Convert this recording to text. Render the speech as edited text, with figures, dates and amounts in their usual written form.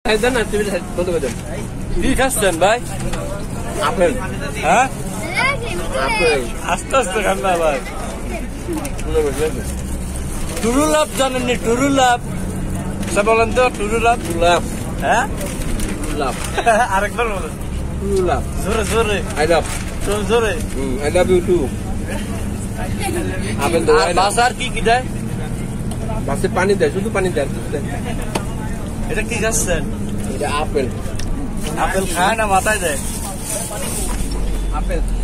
দেন না টিভি বন্ধ করে দেন। কি খাচ্ছেন ভাই? আপেল। হ্যাঁ আপেল। আস্তে আস্তে খান না ভাই। টুরুলাপ জানেননি? টুরুলাপ বলেন তো। টুরুলাপ লাভ হ্যাঁ লাভ আরেকবার বলেন। লাভ জোরে জোরে আই লাভ জোরে। I love you too. Apple আর বাসার কি কি দেয়? বাসে পানি দেয়, শুধু পানি দেয়। এটা কি খাচ্ছেন? এটা আপেল। আপেল খায় না মাথায় দেয়? আপেল